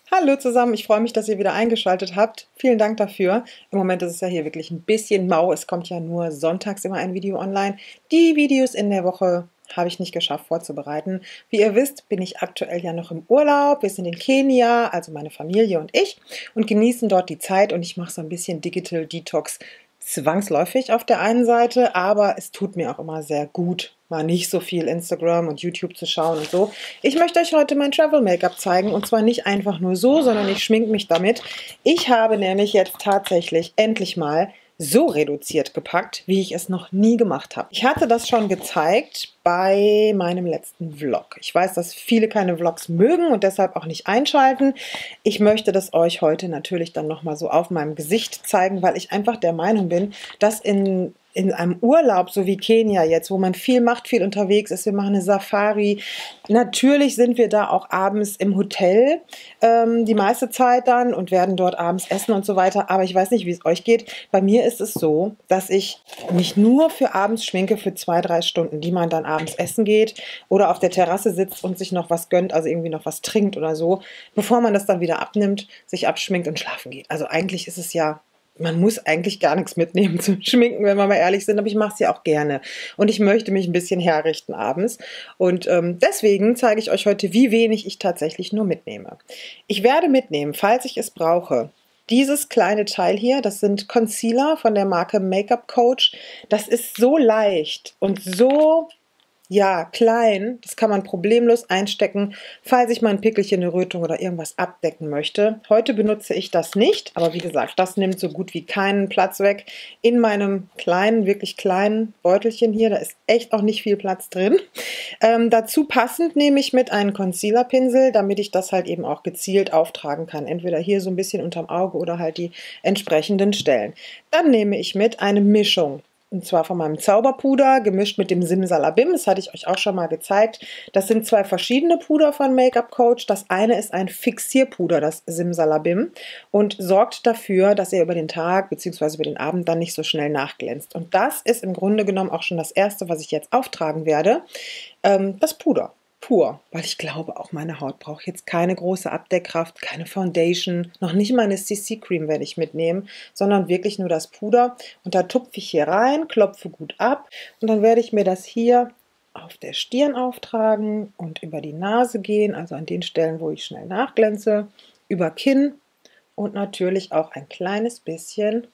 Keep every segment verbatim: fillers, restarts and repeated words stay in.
Hallo zusammen, ich freue mich, dass ihr wieder eingeschaltet habt. Vielen Dank dafür. Im Moment ist es ja hier wirklich ein bisschen mau. Es kommt ja nur sonntags immer ein Video online. Die Videos in der Woche habe ich nicht geschafft vorzubereiten. Wie ihr wisst, bin ich aktuell ja noch im Urlaub. Wir sind in Kenia, also meine Familie und ich, und genießen dort die Zeit. Und ich mache so ein bisschen Digital Detox zwangsläufig auf der einen Seite, aber es tut mir auch immer sehr gut, mal nicht so viel Instagram und YouTube zu schauen und so. Ich möchte euch heute mein Travel Make-up zeigen, und zwar nicht einfach nur so, sondern ich schminke mich damit. Ich habe nämlich jetzt tatsächlich endlich mal so reduziert gepackt, wie ich es noch nie gemacht habe. Ich hatte das schon gezeigt bei meinem letzten Vlog. Ich weiß, dass viele keine Vlogs mögen und deshalb auch nicht einschalten. Ich möchte das euch heute natürlich dann nochmal so auf meinem Gesicht zeigen, weil ich einfach der Meinung bin, dass in in einem Urlaub, so wie Kenia jetzt, wo man viel macht, viel unterwegs ist, wir machen eine Safari. Natürlich sind wir da auch abends im Hotel, ähm, die meiste Zeit dann, und werden dort abends essen und so weiter. Aber ich weiß nicht, wie es euch geht. Bei mir ist es so, dass ich mich nur für abends schminke für zwei, drei Stunden, die man dann abends essen geht oder auf der Terrasse sitzt und sich noch was gönnt, also irgendwie noch was trinkt oder so, bevor man das dann wieder abnimmt, sich abschminkt und schlafen geht. Also eigentlich ist es ja, man muss eigentlich gar nichts mitnehmen zum Schminken, wenn wir mal ehrlich sind, aber ich mache es ja auch gerne. Und ich möchte mich ein bisschen herrichten abends. Und ähm, deswegen zeige ich euch heute, wie wenig ich tatsächlich nur mitnehme. Ich werde mitnehmen, falls ich es brauche, dieses kleine Teil hier. Das sind Concealer von der Marke Make-up Coach. Das ist so leicht und so, ja, klein, das kann man problemlos einstecken, falls ich mal ein Pickelchen, eine Rötung oder irgendwas abdecken möchte. Heute benutze ich das nicht, aber wie gesagt, das nimmt so gut wie keinen Platz weg. In meinem kleinen, wirklich kleinen Beutelchen hier, da ist echt auch nicht viel Platz drin. Ähm, dazu passend nehme ich mit einen Concealer-Pinsel, damit ich das halt eben auch gezielt auftragen kann. Entweder hier so ein bisschen unterm Auge oder halt die entsprechenden Stellen. Dann nehme ich mit eine Mischung. Und zwar von meinem Zauberpuder, gemischt mit dem Simsalabim. Das hatte ich euch auch schon mal gezeigt. Das sind zwei verschiedene Puder von Make-up Coach. Das eine ist ein Fixierpuder, das Simsalabim, und sorgt dafür, dass ihr über den Tag bzw. über den Abend dann nicht so schnell nachglänzt. Und das ist im Grunde genommen auch schon das Erste, was ich jetzt auftragen werde, ähm, das Puder. Pur, weil ich glaube, auch meine Haut braucht jetzt keine große Abdeckkraft, keine Foundation, noch nicht mal eine C C-Creme werde ich mitnehmen, sondern wirklich nur das Puder. Und da tupfe ich hier rein, klopfe gut ab, und dann werde ich mir das hier auf der Stirn auftragen und über die Nase gehen, also an den Stellen, wo ich schnell nachglänze, über Kinn und natürlich auch ein kleines bisschen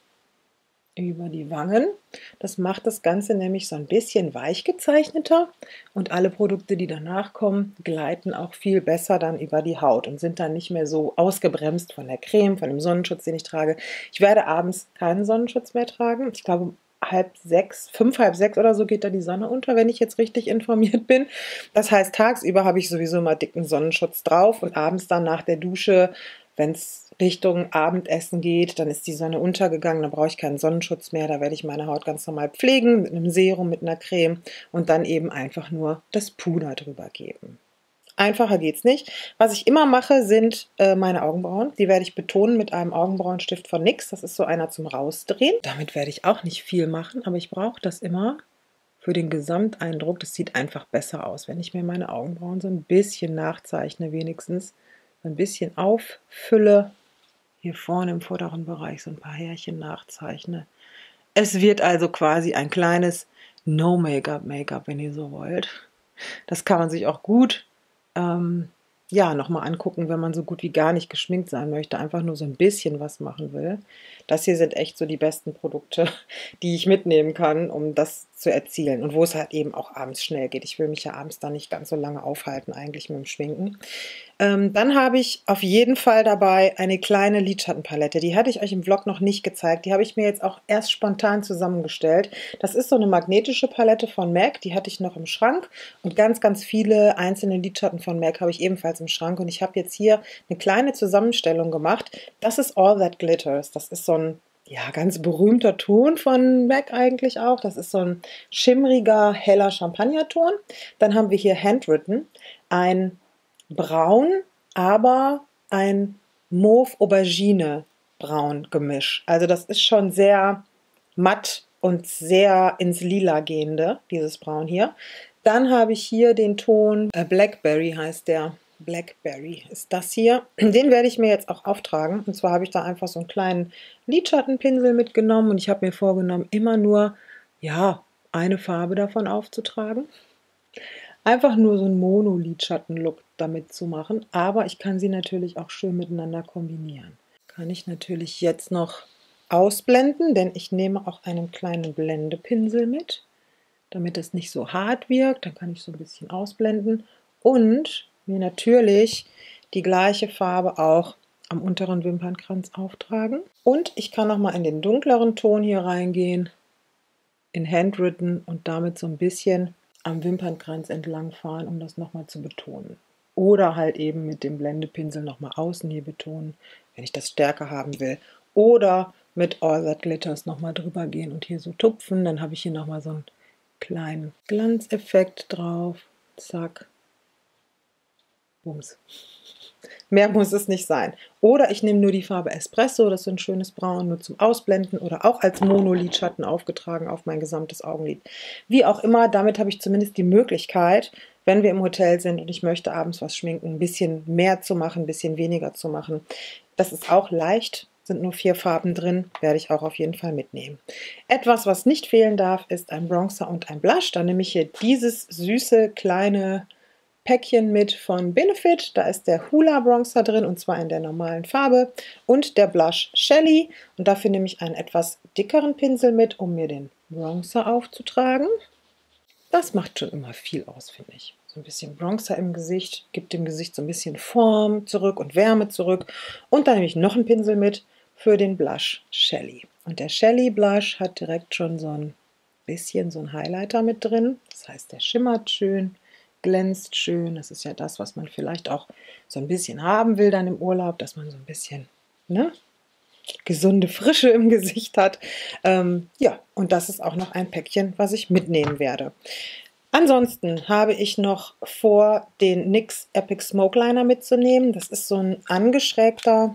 über die Wangen. Das macht das Ganze nämlich so ein bisschen weich gezeichneter, und alle Produkte, die danach kommen, gleiten auch viel besser dann über die Haut und sind dann nicht mehr so ausgebremst von der Creme, von dem Sonnenschutz, den ich trage. Ich werde abends keinen Sonnenschutz mehr tragen. Ich glaube, halb sechs, fünf, halb sechs oder so geht da die Sonne unter, wenn ich jetzt richtig informiert bin. Das heißt, tagsüber habe ich sowieso mal dicken Sonnenschutz drauf, und abends dann nach der Dusche, wenn es Richtung Abendessen geht, dann ist die Sonne untergegangen, dann brauche ich keinen Sonnenschutz mehr, da werde ich meine Haut ganz normal pflegen, mit einem Serum, mit einer Creme, und dann eben einfach nur das Puder drüber geben. Einfacher geht's nicht. Was ich immer mache, sind äh, meine Augenbrauen. Die werde ich betonen mit einem Augenbrauenstift von N Y X. Das ist so einer zum Rausdrehen. Damit werde ich auch nicht viel machen, aber ich brauche das immer für den Gesamteindruck. Das sieht einfach besser aus, wenn ich mir meine Augenbrauen so ein bisschen nachzeichne, wenigstens ein bisschen auffülle. Hier vorne im vorderen Bereich so ein paar Härchen nachzeichne. Es wird also quasi ein kleines No-Make-up-Make-up, wenn ihr so wollt. Das kann man sich auch gut ähm, ja, nochmal angucken, wenn man so gut wie gar nicht geschminkt sein möchte, einfach nur so ein bisschen was machen will. Das hier sind echt so die besten Produkte, die ich mitnehmen kann, um das zu erzielen. Und wo es halt eben auch abends schnell geht. Ich will mich ja abends dann nicht ganz so lange aufhalten, eigentlich mit dem Schminken. Ähm, dann habe ich auf jeden Fall dabei eine kleine Lidschattenpalette. Die hatte ich euch im Vlog noch nicht gezeigt. Die habe ich mir jetzt auch erst spontan zusammengestellt. Das ist so eine magnetische Palette von M A C. Die hatte ich noch im Schrank. Und ganz, ganz viele einzelne Lidschatten von M A C habe ich ebenfalls im Schrank. Und ich habe jetzt hier eine kleine Zusammenstellung gemacht. Das ist All That Glitters. Das ist so ein, ja, ganz berühmter Ton von M A C eigentlich auch. Das ist so ein schimmriger, heller Champagnerton. Dann haben wir hier Handwritten, ein braun, aber ein Mauve-Aubergine-Braun-Gemisch. Also das ist schon sehr matt und sehr ins Lila gehende, dieses Braun hier. Dann habe ich hier den Ton, äh, Blackberry heißt der. Blackberry ist das hier. Den werde ich mir jetzt auch auftragen. Und zwar habe ich da einfach so einen kleinen Lidschattenpinsel mitgenommen und ich habe mir vorgenommen, immer nur, ja, eine Farbe davon aufzutragen. Einfach nur so einen Mono-Lidschatten-Look damit zu machen. Aber ich kann sie natürlich auch schön miteinander kombinieren. Kann ich natürlich jetzt noch ausblenden, denn ich nehme auch einen kleinen Blendepinsel mit, damit es nicht so hart wirkt. Dann kann ich so ein bisschen ausblenden und mir natürlich die gleiche Farbe auch am unteren Wimpernkranz auftragen. Und ich kann noch mal in den dunkleren Ton hier reingehen, in Handwritten, und damit so ein bisschen am Wimpernkranz entlang fahren, um das nochmal zu betonen. Oder halt eben mit dem Blendepinsel nochmal außen hier betonen, wenn ich das stärker haben will. Oder mit All That Glitters nochmal drüber gehen und hier so tupfen. Dann habe ich hier nochmal so einen kleinen Glanzeffekt drauf. Zack. Bums. Mehr muss es nicht sein. Oder ich nehme nur die Farbe Espresso, das ist so ein schönes Braun, nur zum Ausblenden oder auch als Monolidschatten aufgetragen auf mein gesamtes Augenlid. Wie auch immer, damit habe ich zumindest die Möglichkeit, wenn wir im Hotel sind und ich möchte abends was schminken, ein bisschen mehr zu machen, ein bisschen weniger zu machen. Das ist auch leicht, sind nur vier Farben drin, werde ich auch auf jeden Fall mitnehmen. Etwas, was nicht fehlen darf, ist ein Bronzer und ein Blush. Da nehme ich hier dieses süße kleine Päckchen mit von Benefit. Da ist der Hoola Bronzer drin und zwar in der normalen Farbe und der Blush Shelly. Und dafür nehme ich einen etwas dickeren Pinsel mit, um mir den Bronzer aufzutragen. Das macht schon immer viel aus, finde ich. So ein bisschen Bronzer im Gesicht, gibt dem Gesicht so ein bisschen Form zurück und Wärme zurück. Und dann nehme ich noch einen Pinsel mit für den Blush Shelly. Und der Shelly Blush hat direkt schon so ein bisschen so ein Highlighter mit drin. Das heißt, der schimmert schön, glänzt schön. Das ist ja das, was man vielleicht auch so ein bisschen haben will dann im Urlaub, dass man so ein bisschen, ne, gesunde Frische im Gesicht hat. Ähm, ja, und das ist auch noch ein Päckchen, was ich mitnehmen werde. Ansonsten habe ich noch vor, den N Y X Epic Smoke Liner mitzunehmen. Das ist so ein angeschrägter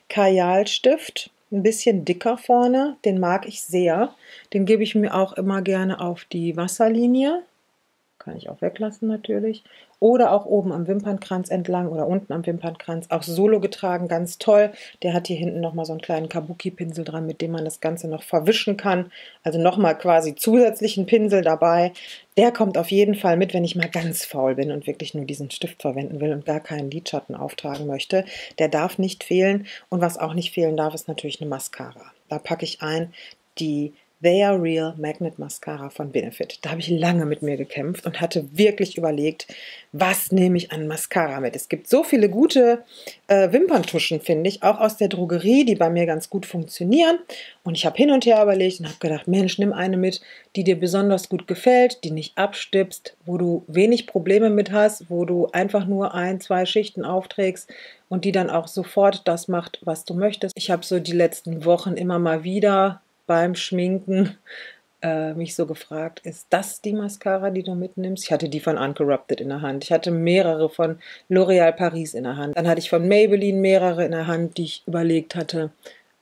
Kajalstift, ein bisschen dicker vorne. Den mag ich sehr. Den gebe ich mir auch immer gerne auf die Wasserlinie. Kann ich auch weglassen natürlich. Oder auch oben am Wimpernkranz entlang oder unten am Wimpernkranz. Auch solo getragen, ganz toll. Der hat hier hinten nochmal so einen kleinen Kabuki-Pinsel dran, mit dem man das Ganze noch verwischen kann. Also nochmal quasi zusätzlichen Pinsel dabei. Der kommt auf jeden Fall mit, wenn ich mal ganz faul bin und wirklich nur diesen Stift verwenden will und gar keinen Lidschatten auftragen möchte. Der darf nicht fehlen. Und was auch nicht fehlen darf, ist natürlich eine Mascara. Da packe ich ein die They Are Real Magnet Mascara von Benefit. Da habe ich lange mit mir gekämpft und hatte wirklich überlegt, was nehme ich an Mascara mit. Es gibt so viele gute äh, Wimperntuschen, finde ich, auch aus der Drogerie, die bei mir ganz gut funktionieren. Und ich habe hin und her überlegt und habe gedacht, Mensch, nimm eine mit, die dir besonders gut gefällt, die nicht abstippst, wo du wenig Probleme mit hast, wo du einfach nur ein, zwei Schichten aufträgst und die dann auch sofort das macht, was du möchtest. Ich habe so die letzten Wochen immer mal wieder beim Schminken äh, mich so gefragt, ist das die Mascara, die du mitnimmst? Ich hatte die von Uncorrupted in der Hand. Ich hatte mehrere von L'Oréal Paris in der Hand. Dann hatte ich von Maybelline mehrere in der Hand, die ich überlegt hatte.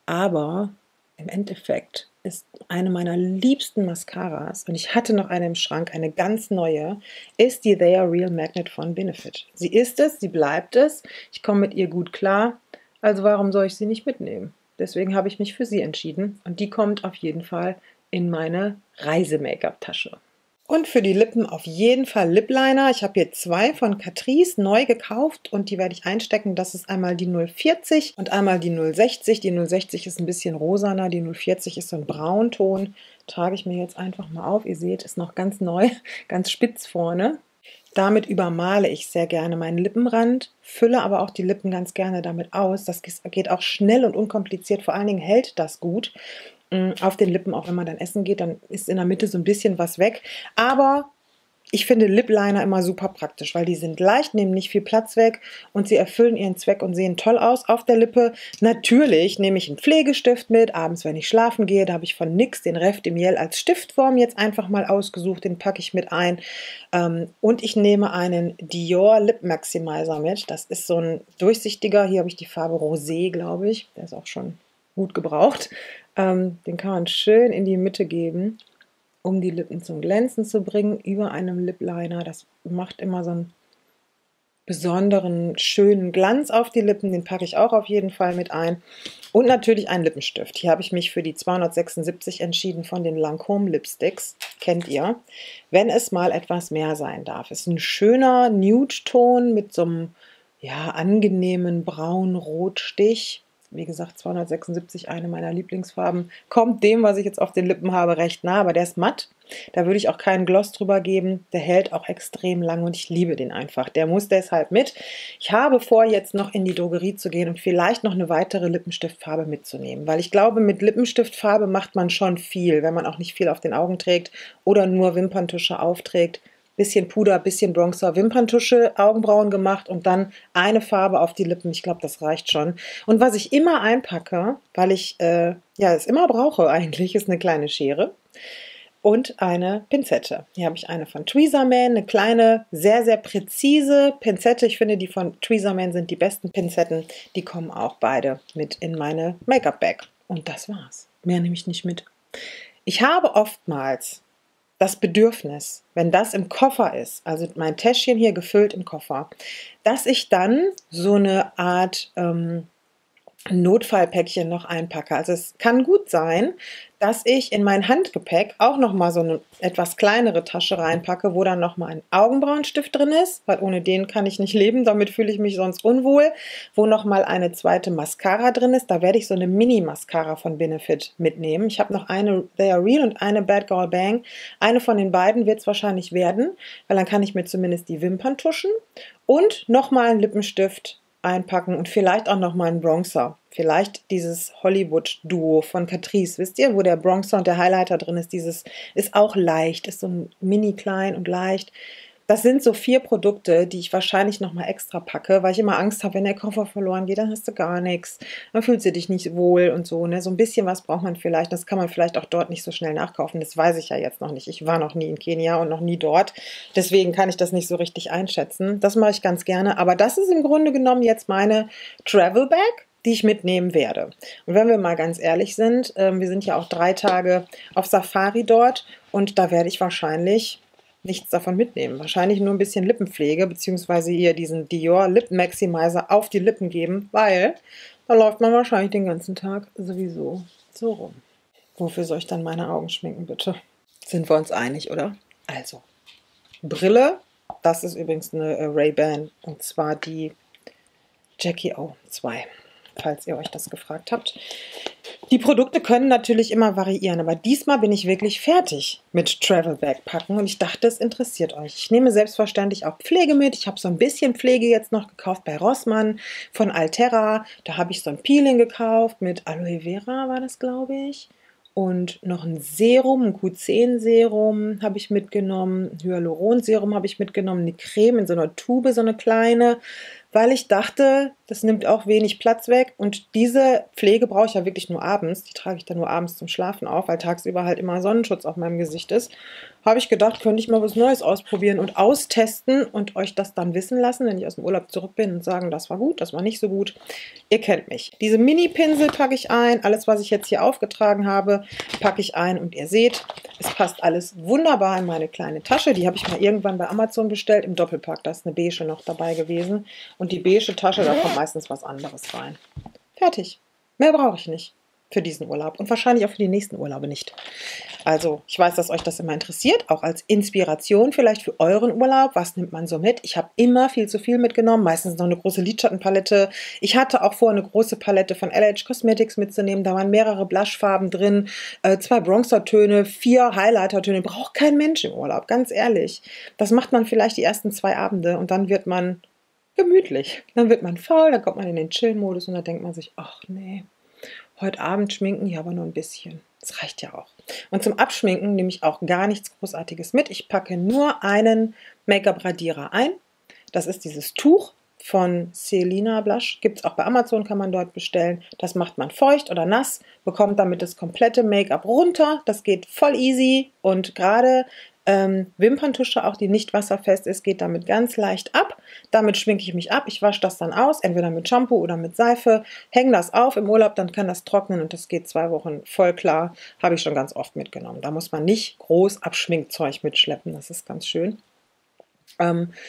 Aber im Endeffekt ist eine meiner liebsten Mascaras, und ich hatte noch eine im Schrank, eine ganz neue, ist die They Are Real Magnet von Benefit. Sie ist es, sie bleibt es. Ich komme mit ihr gut klar. Also warum soll ich sie nicht mitnehmen? Deswegen habe ich mich für sie entschieden und die kommt auf jeden Fall in meine Reise-Make-up-Tasche. Und für die Lippen auf jeden Fall Lip Liner. Ich habe hier zwei von Catrice neu gekauft und die werde ich einstecken. Das ist einmal die null vierzig und einmal die null sechzig. Die null sechzig ist ein bisschen rosaner, die null vierzig ist so ein Braunton. Trage ich mir jetzt einfach mal auf. Ihr seht, ist noch ganz neu, ganz spitz vorne. Damit übermale ich sehr gerne meinen Lippenrand, fülle aber auch die Lippen ganz gerne damit aus. Das geht auch schnell und unkompliziert. Vor allen Dingen hält das gut auf den Lippen, auch wenn man dann essen geht, dann ist in der Mitte so ein bisschen was weg. Aber ich finde Lip Liner immer super praktisch, weil die sind leicht, nehmen nicht viel Platz weg und sie erfüllen ihren Zweck und sehen toll aus auf der Lippe. Natürlich nehme ich einen Pflegestift mit, abends, wenn ich schlafen gehe. Da habe ich von N Y X den Ref de Miel als Stiftform jetzt einfach mal ausgesucht. Den packe ich mit ein. Und ich nehme einen Dior Lip Maximizer mit. Das ist so ein durchsichtiger. Hier habe ich die Farbe Rosé, glaube ich. Der ist auch schon gut gebraucht. Den kann man schön in die Mitte geben, um die Lippen zum Glänzen zu bringen, über einem Lip Liner. Das macht immer so ein besonderen, schönen Glanz auf die Lippen. Den packe ich auch auf jeden Fall mit ein. Und natürlich einen Lippenstift. Hier habe ich mich für die zweihundertsechsundsiebzig entschieden von den Lancôme Lipsticks. Kennt ihr? Wenn es mal etwas mehr sein darf. Ist ein schöner Nude-Ton mit so einem ja, angenehmen braun-rot-Stich. Wie gesagt, zweihundertsechsundsiebzig, eine meiner Lieblingsfarben. Kommt dem, was ich jetzt auf den Lippen habe, recht nah, aber der ist matt. Da würde ich auch keinen Gloss drüber geben. Der hält auch extrem lang und ich liebe den einfach. Der muss deshalb mit. Ich habe vor, jetzt noch in die Drogerie zu gehen und vielleicht noch eine weitere Lippenstiftfarbe mitzunehmen, weil ich glaube, mit Lippenstiftfarbe macht man schon viel, wenn man auch nicht viel auf den Augen trägt oder nur Wimperntusche aufträgt. Bisschen Puder, bisschen Bronzer, Wimperntusche, Augenbrauen gemacht und dann eine Farbe auf die Lippen. Ich glaube, das reicht schon. Und was ich immer einpacke, weil ich äh, ja es immer brauche eigentlich, ist eine kleine Schere und eine Pinzette. Hier habe ich eine von Tweezerman, eine kleine, sehr, sehr präzise Pinzette. Ich finde, die von Tweezerman sind die besten Pinzetten. Die kommen auch beide mit in meine Make-up-Bag. Und das war's. Mehr nehme ich nicht mit. Ich habe oftmals das Bedürfnis, wenn das im Koffer ist, also mein Täschchen hier gefüllt im Koffer, dass ich dann so eine Art ähm, Notfallpäckchen noch einpacke. Also es kann gut sein, dass ich in mein Handgepäck auch nochmal so eine etwas kleinere Tasche reinpacke, wo dann nochmal ein Augenbrauenstift drin ist, weil ohne den kann ich nicht leben, damit fühle ich mich sonst unwohl, wo nochmal eine zweite Mascara drin ist. Da werde ich so eine Mini-Mascara von Benefit mitnehmen. Ich habe noch eine They Are Real und eine Bad Girl Bang. Eine von den beiden wird es wahrscheinlich werden, weil dann kann ich mir zumindest die Wimpern tuschen und nochmal einen Lippenstift einpacken und vielleicht auch nochmal einen Bronzer. Vielleicht dieses Hollywood-Duo von Catrice, wisst ihr, wo der Bronzer und der Highlighter drin ist. Dieses ist auch leicht, ist so ein mini klein und leicht. Das sind so vier Produkte, die ich wahrscheinlich nochmal extra packe, weil ich immer Angst habe, wenn der Koffer verloren geht, dann hast du gar nichts. Dann fühlst du dich nicht wohl und so. Ne? So ein bisschen was braucht man vielleicht. Das kann man vielleicht auch dort nicht so schnell nachkaufen. Das weiß ich ja jetzt noch nicht. Ich war noch nie in Kenia und noch nie dort. Deswegen kann ich das nicht so richtig einschätzen. Das mache ich ganz gerne. Aber das ist im Grunde genommen jetzt meine Travel Bag, die ich mitnehmen werde. Und wenn wir mal ganz ehrlich sind, äh, wir sind ja auch drei Tage auf Safari dort und da werde ich wahrscheinlich nichts davon mitnehmen. Wahrscheinlich nur ein bisschen Lippenpflege, beziehungsweise ihr diesen Dior Lip Maximizer auf die Lippen geben, weil da läuft man wahrscheinlich den ganzen Tag sowieso so rum. Wofür soll ich dann meine Augen schminken, bitte? Sind wir uns einig, oder? Also, Brille, das ist übrigens eine Ray-Ban und zwar die Jackie O zwei, falls ihr euch das gefragt habt. Die Produkte können natürlich immer variieren, aber diesmal bin ich wirklich fertig mit Travel Bag packen und ich dachte, es interessiert euch. Ich nehme selbstverständlich auch Pflege mit. Ich habe so ein bisschen Pflege jetzt noch gekauft bei Rossmann von Alterra. Da habe ich so ein Peeling gekauft mit Aloe Vera, war das, glaube ich. Und noch ein Serum, ein Q zehn Serum habe ich mitgenommen, ein Hyaluronserum habe ich mitgenommen, eine Creme in so einer Tube, so eine kleine, weil ich dachte, das nimmt auch wenig Platz weg und diese Pflege brauche ich ja wirklich nur abends, die trage ich dann nur abends zum Schlafen auf, weil tagsüber halt immer Sonnenschutz auf meinem Gesicht ist. Habe ich gedacht, könnte ich mal was Neues ausprobieren und austesten und euch das dann wissen lassen, wenn ich aus dem Urlaub zurück bin und sagen, das war gut, das war nicht so gut. Ihr kennt mich. Diese Mini-Pinsel packe ich ein, alles, was ich jetzt hier aufgetragen habe, packe ich ein und ihr seht, es passt alles wunderbar in meine kleine Tasche. Die habe ich mal irgendwann bei Amazon bestellt im Doppelpack, da ist eine beige noch dabei gewesen und die beige Tasche, da kommt meistens was anderes rein. Fertig. Mehr brauche ich nicht für diesen Urlaub und wahrscheinlich auch für die nächsten Urlaube nicht. Also ich weiß, dass euch das immer interessiert, auch als Inspiration vielleicht für euren Urlaub. Was nimmt man so mit? Ich habe immer viel zu viel mitgenommen, meistens noch eine große Lidschattenpalette. Ich hatte auch vor, eine große Palette von L H Cosmetics mitzunehmen. Da waren mehrere Blushfarben drin, äh, zwei Bronzertöne, vier Highlightertöne. Braucht kein Mensch im Urlaub, ganz ehrlich. Das macht man vielleicht die ersten zwei Abende und dann wird man gemütlich. Dann wird man faul, dann kommt man in den Chill-Modus und dann denkt man sich, ach nee, heute Abend schminken, ja, aber nur ein bisschen. Das reicht ja auch. Und zum Abschminken nehme ich auch gar nichts Großartiges mit. Ich packe nur einen Make-up-Radierer ein. Das ist dieses Tuch von Celina Blush. Gibt es auch bei Amazon, kann man dort bestellen. Das macht man feucht oder nass, bekommt damit das komplette Make-up runter. Das geht voll easy und gerade Ähm, Wimperntusche, auch die nicht wasserfest ist, geht damit ganz leicht ab. Damit schminke ich mich ab. Ich wasche das dann aus, entweder mit Shampoo oder mit Seife, hänge das auf im Urlaub, dann kann das trocknen und das geht zwei Wochen voll klar. Habe ich schon ganz oft mitgenommen. Da muss man nicht groß Abschminkzeug mitschleppen, das ist ganz schön. Ähm,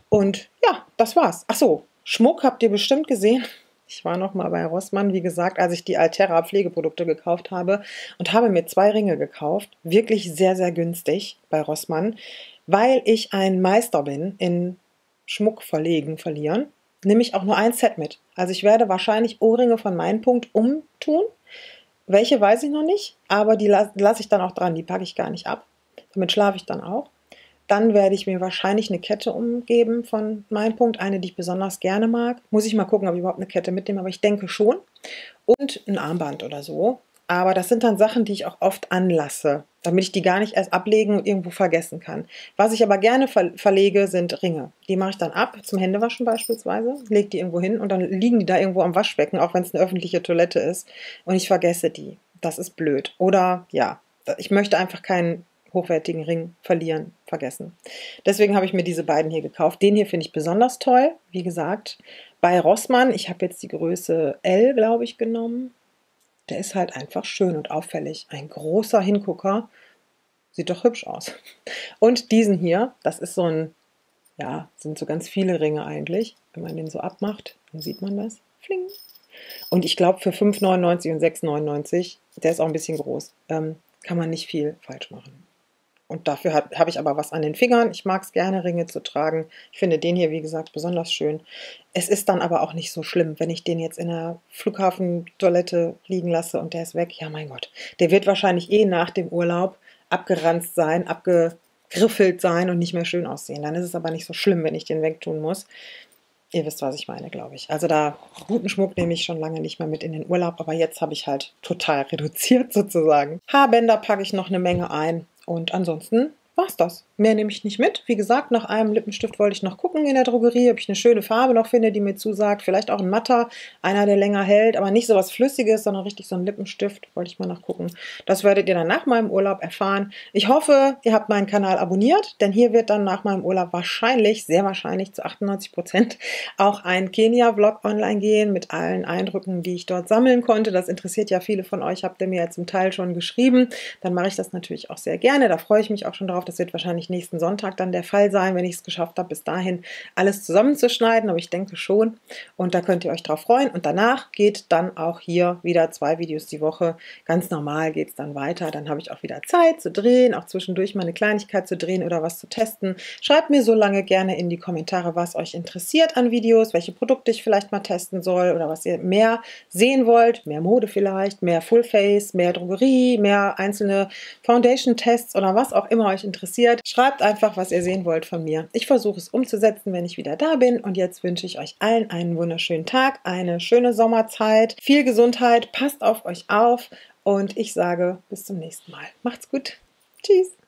Und ja, das war's. Ach so, Schmuck habt ihr bestimmt gesehen. Ich war noch mal bei Rossmann, wie gesagt, als ich die Altera Pflegeprodukte gekauft habe und habe mir zwei Ringe gekauft. Wirklich sehr, sehr günstig bei Rossmann, weil ich ein Meister bin in Schmuck verlegen, verlieren. Nehme ich auch nur ein Set mit. Also ich werde wahrscheinlich Ohrringe von meinem Punkt umtun. Welche weiß ich noch nicht, aber die lasse lass ich dann auch dran. Die packe ich gar nicht ab. Damit schlafe ich dann auch. Dann werde ich mir wahrscheinlich eine Kette umgeben von meinem Punkt. Eine, die ich besonders gerne mag. Muss ich mal gucken, ob ich überhaupt eine Kette mitnehme, aber ich denke schon. Und ein Armband oder so. Aber das sind dann Sachen, die ich auch oft anlasse, damit ich die gar nicht erst ablegen und irgendwo vergessen kann. Was ich aber gerne ver verlege, sind Ringe. Die mache ich dann ab, zum Händewaschen beispielsweise, lege die irgendwo hin und dann liegen die da irgendwo am Waschbecken, auch wenn es eine öffentliche Toilette ist. Und ich vergesse die. Das ist blöd. Oder ja, ich möchte einfach keinen hochwertigen Ring verlieren, vergessen. Deswegen habe ich mir diese beiden hier gekauft. Den hier finde ich besonders toll, wie gesagt. Bei Rossmann, ich habe jetzt die Größe L, glaube ich, genommen. Der ist halt einfach schön und auffällig. Ein großer Hingucker. Sieht doch hübsch aus. Und diesen hier, das ist so ein, ja, sind so ganz viele Ringe eigentlich. Wenn man den so abmacht, dann sieht man das. Fling. Und ich glaube für fünf neunundneunzig und sechs neunundneunzig, der ist auch ein bisschen groß, ähm, kann man nicht viel falsch machen. Und dafür habe hab ich aber was an den Fingern. Ich mag es gerne, Ringe zu tragen. Ich finde den hier, wie gesagt, besonders schön. Es ist dann aber auch nicht so schlimm, wenn ich den jetzt in der Flughafentoilette liegen lasse und der ist weg. Ja, mein Gott. Der wird wahrscheinlich eh nach dem Urlaub abgeranzt sein, abgegriffelt sein und nicht mehr schön aussehen. Dann ist es aber nicht so schlimm, wenn ich den wegtun muss. Ihr wisst, was ich meine, glaube ich. Also da guten Schmuck nehme ich schon lange nicht mehr mit in den Urlaub, aber jetzt habe ich halt total reduziert sozusagen. Haarbänder packe ich noch eine Menge ein. Und ansonsten war's das. Mehr nehme ich nicht mit. Wie gesagt, nach einem Lippenstift wollte ich noch gucken in der Drogerie, ob ich eine schöne Farbe noch finde, die mir zusagt. Vielleicht auch ein matter, einer, der länger hält, aber nicht so was Flüssiges, sondern richtig so ein Lippenstift. Wollte ich mal nachgucken. Das werdet ihr dann nach meinem Urlaub erfahren. Ich hoffe, ihr habt meinen Kanal abonniert, denn hier wird dann nach meinem Urlaub wahrscheinlich, sehr wahrscheinlich zu achtundneunzig Prozent auch ein Kenia-Vlog online gehen mit allen Eindrücken, die ich dort sammeln konnte. Das interessiert ja viele von euch, habt ihr mir ja zum Teil schon geschrieben. Dann mache ich das natürlich auch sehr gerne. Da freue ich mich auch schon drauf. Das wird wahrscheinlich nächsten Sonntag dann der Fall sein, wenn ich es geschafft habe, bis dahin alles zusammenzuschneiden, aber ich denke schon. Und da könnt ihr euch drauf freuen. Und danach geht dann auch hier wieder zwei Videos die Woche. Ganz normal geht es dann weiter. Dann habe ich auch wieder Zeit zu drehen, auch zwischendurch mal eine Kleinigkeit zu drehen oder was zu testen. Schreibt mir so lange gerne in die Kommentare, was euch interessiert an Videos, welche Produkte ich vielleicht mal testen soll oder was ihr mehr sehen wollt. Mehr Mode vielleicht, mehr Fullface, mehr Drogerie, mehr einzelne Foundation-Tests oder was auch immer euch interessiert. Schreibt einfach, was ihr sehen wollt von mir. Ich versuche es umzusetzen, wenn ich wieder da bin. Und jetzt wünsche ich euch allen einen wunderschönen Tag, eine schöne Sommerzeit, viel Gesundheit, passt auf euch auf und ich sage bis zum nächsten Mal. Macht's gut. Tschüss.